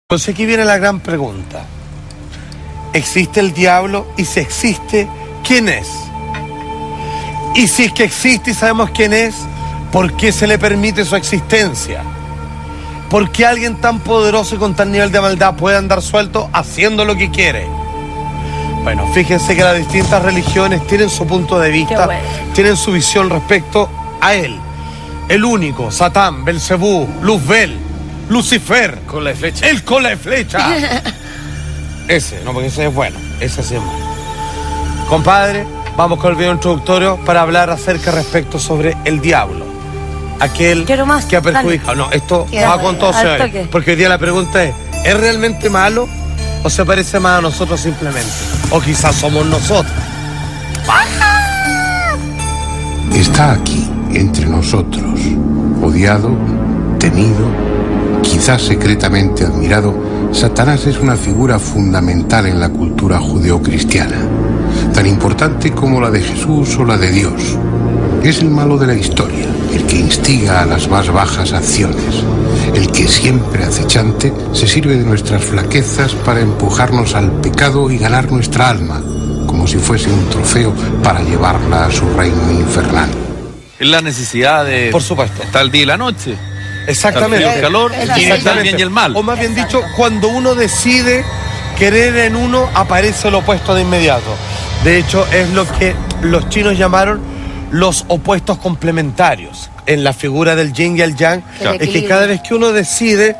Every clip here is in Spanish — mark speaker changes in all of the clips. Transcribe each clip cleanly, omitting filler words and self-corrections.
Speaker 1: Entonces aquí viene la gran pregunta. ¿Existe el diablo? Y si existe, ¿quién es? Y si es que existe y sabemos quién es, ¿por qué se le permite su existencia? ¿Por qué alguien tan poderoso y con tal nivel de maldad puede andar suelto haciendo lo que quiere? Bueno, fíjense que las distintas religiones tienen su punto de vista, tienen su visión respecto a él. El único, Satán, Belcebú, Luzbel, Lucifer,
Speaker 2: cola de flecha.
Speaker 1: El cola de flecha. Ese, no, porque ese es bueno, ese sí es malo. Compadre, vamos con el video introductorio para hablar acerca respecto sobre el diablo. Aquel que ha perjudicado. No, esto va con todo se porque hoy día la pregunta ¿es realmente malo o se parece más a nosotros simplemente? O quizás somos nosotros.
Speaker 3: Está aquí, entre nosotros, odiado, temido, quizás secretamente admirado. Satanás es una figura fundamental en la cultura judeocristiana, tan importante como la de Jesús o la de Dios. Es el malo de la historia, el que instiga a las más bajas acciones, el que siempre acechante se sirve de nuestras flaquezas para empujarnos al pecado y ganar nuestra alma, como si fuese un trofeo para llevarla a su reino infernal.
Speaker 2: Es la necesidad de...
Speaker 1: Por supuesto.
Speaker 2: Está el día y la noche.
Speaker 1: Exactamente.
Speaker 2: El calor, el bien y el mal.
Speaker 1: O más bien dicho, cuando uno decide querer en uno, aparece lo opuesto de inmediato. De hecho, es lo que los chinos llamaron los opuestos complementarios. En la figura del yin y el yang, es que cada vez que uno decide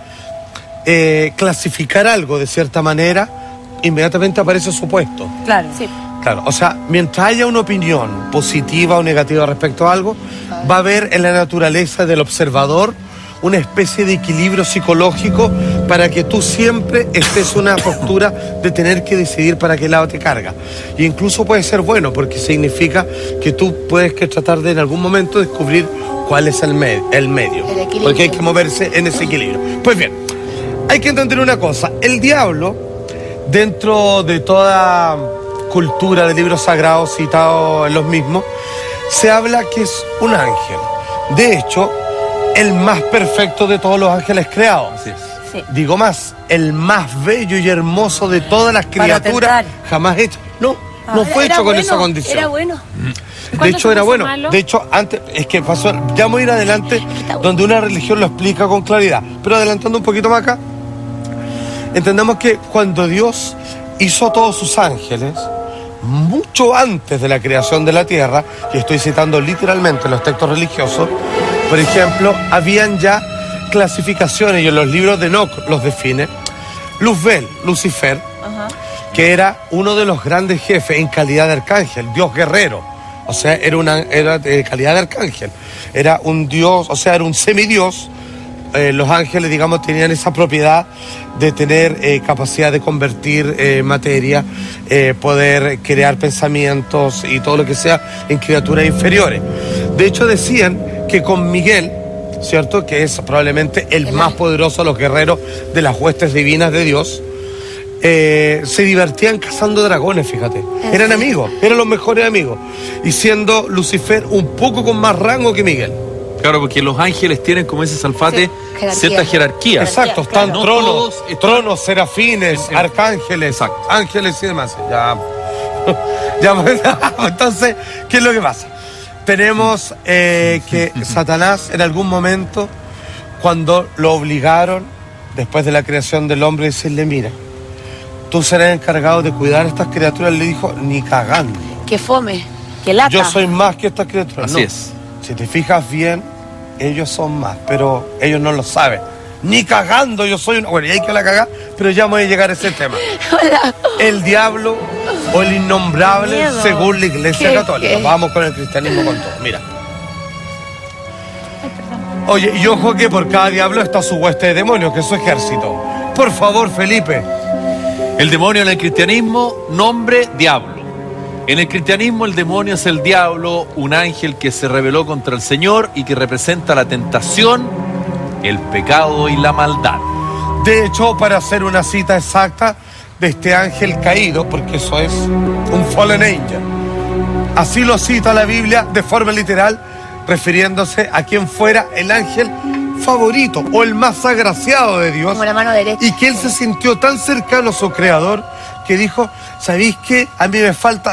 Speaker 1: clasificar algo de cierta manera, inmediatamente aparece su opuesto.
Speaker 4: Claro, sí.
Speaker 1: Claro, o sea, mientras haya una opinión positiva o negativa respecto a algo, va a haber en la naturaleza del observador una especie de equilibrio psicológico para que tú siempre estés en una postura de tener que decidir para qué lado te carga. Y incluso puede ser bueno porque significa que tú puedes tratar de en algún momento descubrir cuál es el medio. Porque hay que moverse en ese equilibrio. Pues bien, hay que entender una cosa. El diablo, dentro de toda cultura de libros sagrados citados en los mismos, se habla que es un ángel. De hecho, el más perfecto de todos los ángeles creados.
Speaker 2: Así es.
Speaker 4: Sí.
Speaker 1: Digo más, el más bello y hermoso de todas las criaturas jamás hecho. No fue hecho con esa condición.
Speaker 4: Era bueno.
Speaker 1: De hecho, era bueno. Malo? De hecho, antes, es que pasó, ya vamos a ir adelante, donde una religión lo explica con claridad. Pero adelantando un poquito más acá, entendemos que cuando Dios hizo a todos sus ángeles, mucho antes de la creación de la tierra, y estoy citando literalmente los textos religiosos, por ejemplo, habían ya clasificaciones, y en los libros de Enoch los define. Luzbel, Lucifer, que era uno de los grandes jefes en calidad de arcángel, dios guerrero, o sea, era de calidad de arcángel, era un dios, o sea, era un semidios. Los ángeles, digamos, tenían esa propiedad de tener capacidad de convertir materia, poder crear pensamientos y todo lo que sea en criaturas inferiores. De hecho, decían que con Miguel, ¿cierto?, que es probablemente el más poderoso de los guerreros de las huestes divinas de Dios, se divertían cazando dragones, fíjate. Eran amigos, eran los mejores amigos. Y siendo Lucifer un poco con más rango que Miguel.
Speaker 2: Claro, porque los ángeles tienen como ese salfate cierta jerarquía.
Speaker 1: Exacto, están
Speaker 2: no
Speaker 1: tronos, serafines, arcángeles, ángeles y demás. Entonces, ¿qué es lo que pasa? Tenemos que Satanás en algún momento, cuando lo obligaron, después de la creación del hombre, decirle, mira, tú serás encargado de cuidar a estas criaturas, le dijo, ni cagando.
Speaker 4: Que fome, que lata.
Speaker 1: Yo soy más que estas criaturas.
Speaker 2: Así es.
Speaker 1: Si te fijas bien, ellos son más, pero ellos no lo saben. Ni cagando, yo soy una... Bueno, y hay que la cagar, pero ya voy a llegar a ese tema.
Speaker 4: Hola.
Speaker 1: El diablo o el innombrable, según la Iglesia Católica. Vamos con el cristianismo con todo. Mira. Oye, y ojo que por cada diablo está su hueste de demonios, que es su ejército. Por favor, Felipe.
Speaker 2: El demonio en el cristianismo, nombre diablo. En el cristianismo el demonio es el diablo, un ángel que se rebeló contra el Señor y que representa la tentación, el pecado y la maldad.
Speaker 1: De hecho, para hacer una cita exacta de este ángel caído, porque eso es un fallen angel, así lo cita la Biblia de forma literal, refiriéndose a quien fuera el ángel favorito o el más agraciado de Dios.
Speaker 4: Como la mano derecha.
Speaker 1: Y que él se sintió tan cercano a su creador que dijo, ¿sabéis qué? A mí me falta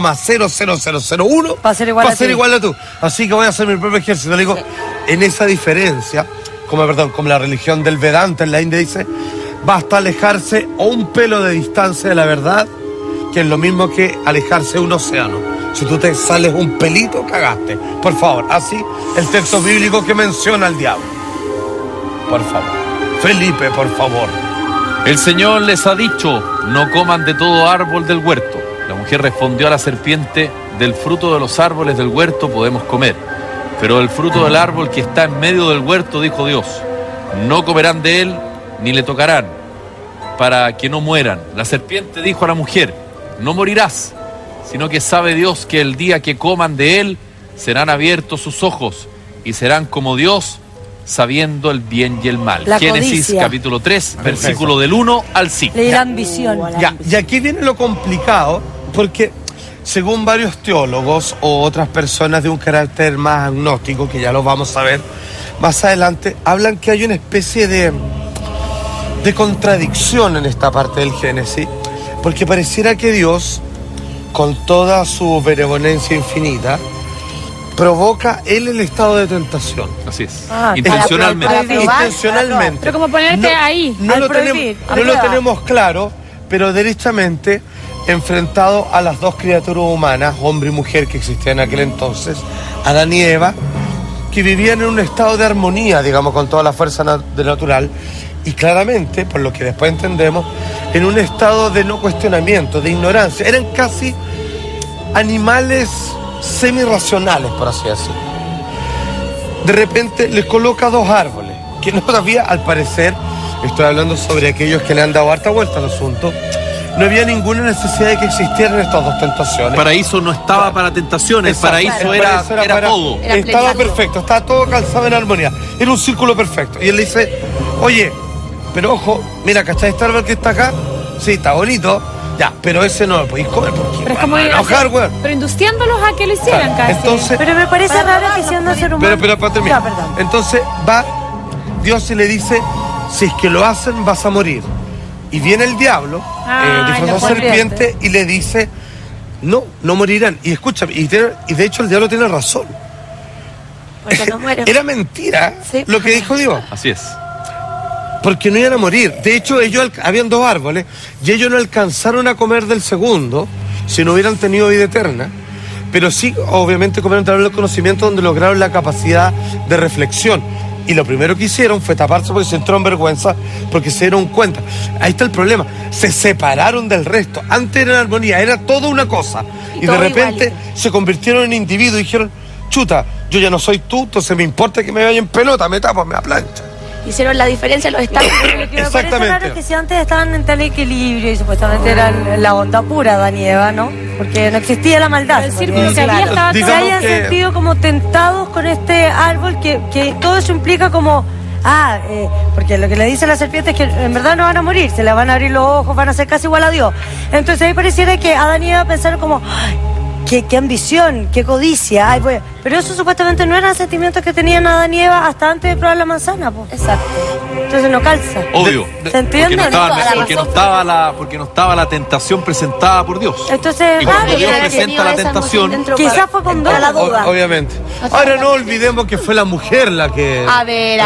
Speaker 1: 0,00001
Speaker 5: para ser igual a
Speaker 1: tú. Así que voy a hacer mi propio ejército. Le digo, en esa diferencia, como la religión del Vedanta en la India dice, basta alejarse o un pelo de distancia de la verdad, que es lo mismo que alejarse de un océano. Si tú te sales un pelito, cagaste. Por favor, así el texto bíblico que menciona al diablo. Por favor. Felipe, por favor.
Speaker 2: El Señor les ha dicho, no coman de todo árbol del huerto. La mujer respondió a la serpiente, del fruto de los árboles del huerto podemos comer. Pero del fruto del árbol que está en medio del huerto, dijo Dios, no comerán de él, ni le tocarán, para que no mueran. La serpiente dijo a la mujer, no morirás, sino que sabe Dios que el día que coman de él, serán abiertos sus ojos, y serán como Dios, sabiendo el bien y el mal.
Speaker 5: La
Speaker 2: Génesis
Speaker 5: codicia.
Speaker 2: capítulo 3, versículo del 1 al 5.
Speaker 5: Le dirán visión.
Speaker 1: Ya, y aquí viene lo complicado, porque según varios teólogos o otras personas de un carácter más agnóstico, que ya lo vamos a ver más adelante, hablan que hay una especie de contradicción en esta parte del Génesis, porque pareciera que Dios, con toda su benevolencia infinita, provoca él el estado de tentación.
Speaker 2: Así es.
Speaker 5: Intencionalmente.
Speaker 1: Intencionalmente.
Speaker 6: Pero como ponerte ahí.
Speaker 1: No lo tenemos claro, pero derechamente enfrentado a las dos criaturas humanas, hombre y mujer, que existían en aquel entonces, Adán y Eva, que vivían en un estado de armonía, digamos, con toda la fuerza natural, y claramente, por lo que después entendemos, en un estado de no cuestionamiento, de ignorancia. Eran casi animales semi-racionales, por así decirlo. De repente les coloca dos árboles, que no había, al parecer, estoy hablando sobre aquellos que le han dado harta vuelta al asunto, no había ninguna necesidad de que existieran estas dos tentaciones.
Speaker 2: El paraíso no estaba para tentaciones,
Speaker 1: Exacto.
Speaker 2: el paraíso era todo.
Speaker 1: Estaba perfecto, estaba todo calzado en armonía, era un círculo perfecto. Y él le dice, oye, pero ojo, mira, ¿cachai este árbol que está acá? Sí, está bonito, ya, pero ese no lo podéis comer porque
Speaker 6: Pero es como
Speaker 1: enojar, güey.
Speaker 6: pero induciéndolos a que lo hicieran casi.
Speaker 1: Entonces,
Speaker 5: Pero me parece raro que siendo ser humano.
Speaker 1: pero para terminar.
Speaker 5: Ya, perdón.
Speaker 1: Entonces va Dios y le dice, si es que lo hacen vas a morir. Y viene el diablo, disfrazado de serpiente, y le dice, no morirán. Y escúchame, y de hecho el diablo tiene razón.
Speaker 4: Porque no muero.
Speaker 1: Era mentira
Speaker 4: Sí.
Speaker 1: lo que dijo Dios.
Speaker 2: Así es.
Speaker 1: Porque no iban a morir. De hecho, habían dos árboles y ellos no alcanzaron a comer del segundo si no hubieran tenido vida eterna. Pero sí, obviamente, comieron a través del conocimiento donde lograron la capacidad de reflexión. Y lo primero que hicieron fue taparse porque se entró en vergüenza, porque se dieron cuenta. Ahí está el problema. Se separaron del resto. Antes era en armonía, era toda una cosa. Y de repente
Speaker 4: igualito.
Speaker 1: se convirtieron en individuos y dijeron, chuta, yo ya no soy tú, entonces me importa que me vaya en pelota, me tapo, me aplancha.
Speaker 4: Hicieron la diferencia los estados.
Speaker 5: Lo que me parece
Speaker 1: Exactamente.
Speaker 5: raro es que si antes estaban en tal equilibrio y supuestamente eran la bondad pura, Adán y Eva, ¿no? Porque no existía la maldad.
Speaker 6: El círculo que había estaba
Speaker 5: Se
Speaker 1: Digamos
Speaker 5: hayan
Speaker 1: que-
Speaker 5: sentido como tentados con este árbol que todo eso implica como... porque lo que le dice la serpiente es que en verdad no van a morir, se le van a abrir los ojos, van a ser casi igual a Dios. Entonces ahí pareciera que Adán y Eva pensaron como... "Ay, qué ambición, qué codicia. Ay, pues, pero eso supuestamente no eran sentimientos que tenían Adán y Eva hasta antes de probar la manzana, pues.
Speaker 4: Exacto.
Speaker 5: Entonces no calza.
Speaker 2: Obvio.
Speaker 5: ¿Se entiende?
Speaker 2: Porque no estaba la tentación presentada por Dios.
Speaker 5: Entonces,
Speaker 2: Y cuando
Speaker 4: que
Speaker 2: Dios
Speaker 4: haber
Speaker 2: presenta
Speaker 4: tenido
Speaker 2: la
Speaker 4: esa
Speaker 2: tentación,
Speaker 4: emoción dentro
Speaker 5: quizás fue con
Speaker 4: para la
Speaker 5: duda.
Speaker 4: duda.
Speaker 1: Obviamente. Ahora no olvidemos que fue la mujer la que...
Speaker 4: A ver.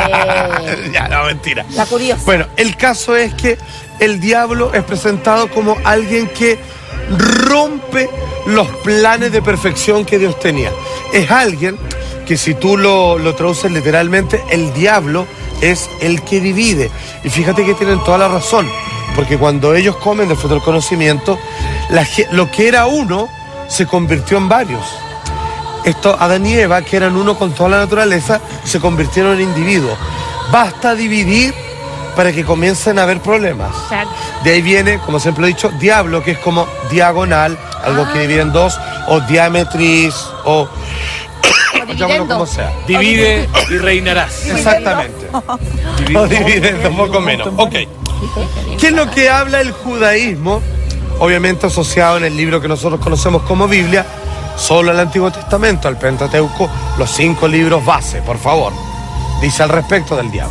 Speaker 1: Ya, no, mentira.
Speaker 4: La curiosa.
Speaker 1: Bueno, el caso es que el diablo es presentado como alguien que rompe los planes de perfección que Dios tenía. Es alguien que, si tú lo traduces literalmente, el diablo es el que divide. Y fíjate que tienen toda la razón, porque cuando ellos comen del fruto del conocimiento, lo que era uno se convirtió en varios. Adán y Eva, que eran uno con toda la naturaleza, se convirtieron en individuos. Basta dividir para que comiencen a haber problemas.
Speaker 6: Exacto.
Speaker 1: De ahí viene, como siempre he dicho, diablo, que es como diagonal, algo que divide en dos, o diametris, o llámalo como sea.
Speaker 2: divide y reinarás.
Speaker 1: Exactamente. O divide un poco menos. Ok. ¿Qué es lo que habla el judaísmo? Obviamente asociado en el libro que nosotros conocemos como Biblia, solo al Antiguo Testamento, al Pentateuco, los 5 libros base, por favor. dice al respecto del diablo.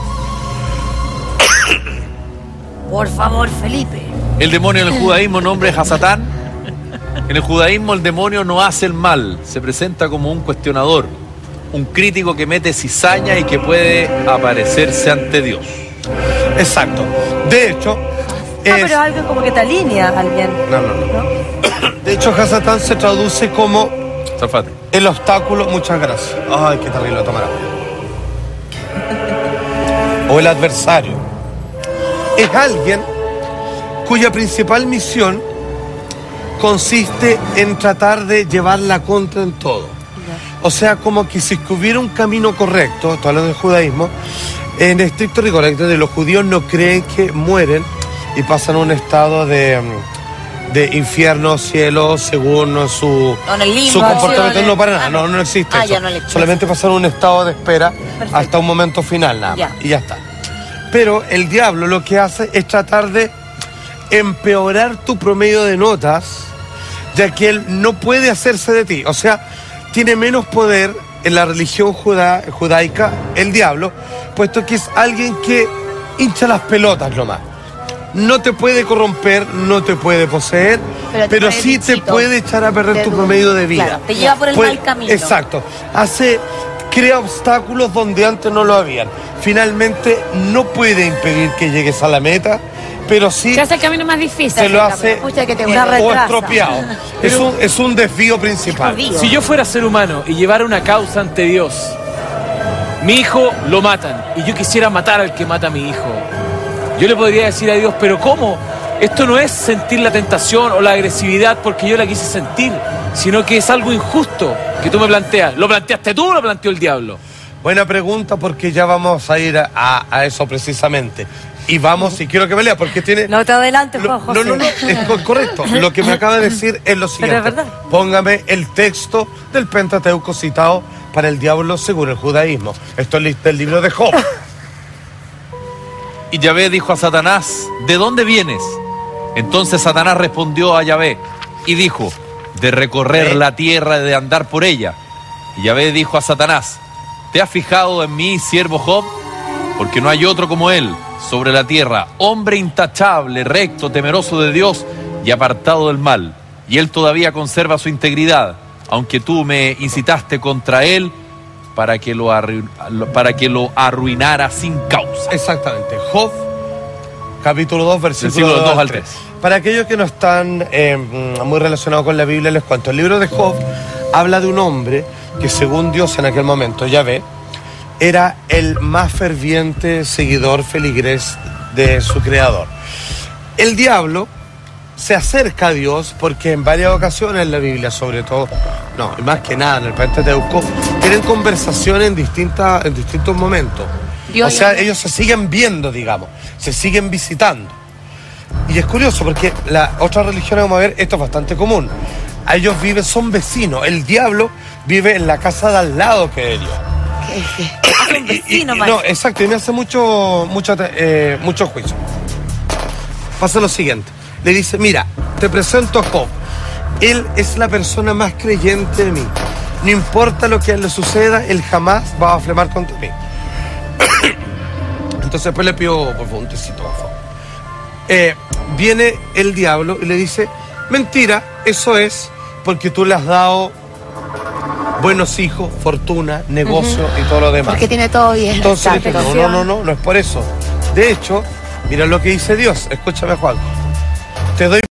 Speaker 5: Por favor, Felipe.
Speaker 2: El demonio en el judaísmo nombre es Hasatán. En el judaísmo el demonio no hace el mal, se presenta como un cuestionador, un crítico que mete cizaña y que puede aparecerse ante Dios.
Speaker 1: Exacto. De hecho,
Speaker 5: pero es algo como que te alinea a alguien.
Speaker 1: No. De hecho, Hasatán se traduce como
Speaker 2: Zafate.
Speaker 1: el obstáculo. Muchas gracias. Ay, qué terrible tomar agua. O el adversario. Es alguien cuya principal misión consiste en tratar de llevar la contra en todo. O sea, como que si hubiera un camino correcto, estoy hablando del judaísmo, en estricto rigor, los judíos no creen que mueren y pasan a un estado de infierno, cielo, según su comportamiento. No, para nada, no existe eso.
Speaker 4: Ya no existe.
Speaker 1: Solamente pasan un estado de espera hasta un momento final, nada más, y ya está. Pero el diablo lo que hace es tratar de empeorar tu promedio de notas, ya que él no puede hacerse de ti. O sea, tiene menos poder en la religión judaica el diablo, puesto que es alguien que hincha las pelotas nomás. No te puede corromper, no te puede poseer, pero sí te puede echar a perder tu promedio de vida.
Speaker 4: Claro, te lleva por el mal camino.
Speaker 1: Exacto. Crea obstáculos donde antes no lo habían. Finalmente no puede impedir que llegues a la meta, pero sí
Speaker 6: se hace el camino más difícil.
Speaker 1: Se lo hace
Speaker 4: o
Speaker 1: estropeado. Es un desvío principal.
Speaker 7: Si yo fuera ser humano y llevara una causa ante Dios, mi hijo lo matan y yo quisiera matar al que mata a mi hijo, yo le podría decir a Dios, pero ¿cómo? Esto no es sentir la tentación o la agresividad porque yo la quise sentir, sino que es algo injusto que tú me planteas. ¿Lo planteaste tú o lo planteó el diablo?
Speaker 1: Buena pregunta, porque ya vamos a ir a eso precisamente. Y vamos, y quiero que me lea, porque tiene...
Speaker 5: No te adelantes, Juan José.
Speaker 1: No, es correcto. Lo que me acaba de decir es lo siguiente.
Speaker 5: Pero es verdad.
Speaker 1: Póngame el texto del Pentateuco citado para el diablo según el judaísmo. Esto es del libro de Job.
Speaker 2: Y Yahvé dijo a Satanás, ¿de dónde vienes? Entonces Satanás respondió a Yahvé y dijo, de recorrer la tierra y de andar por ella. Y Yahvé dijo a Satanás, ¿te has fijado en mí, siervo Job? Porque no hay otro como él sobre la tierra, hombre intachable, recto, temeroso de Dios y apartado del mal. Y él todavía conserva su integridad, aunque tú me incitaste contra él para que lo arruinara sin causa.
Speaker 1: Exactamente. Job, capítulo 2, versículo 2 al 3. Para aquellos que no están muy relacionados con la Biblia, les cuento. El libro de Job habla de un hombre que, según Dios en aquel momento, Yahvé, era el más ferviente seguidor feligrés de su creador. El diablo se acerca a Dios porque en varias ocasiones en la Biblia, sobre todo, no, más que nada en el Pentateuco, tienen conversaciones en distintos momentos. O sea, ellos se siguen viendo, digamos, se siguen visitando. Y es curioso porque las otras religiones, vamos a ver, esto es bastante común. Ellos son vecinos. El diablo vive en la casa de al lado que ellos.
Speaker 4: Un vecino más.
Speaker 1: No, exacto, y me hace mucho juicio. Pasa lo siguiente. Le dice, mira, te presento a Job. Él es la persona más creyente de mí. No importa lo que a él le suceda, él jamás va a blasfemar contra mí. Entonces pues le pido, por favor, un tecito, por favor. Viene el diablo y le dice, mentira, eso es porque tú le has dado buenos hijos, fortuna, negocio y todo lo demás.
Speaker 4: Porque tiene todo bien.
Speaker 1: Entonces le dice, no es por eso. De hecho, mira lo que dice Dios. Escúchame, Juan. Te doy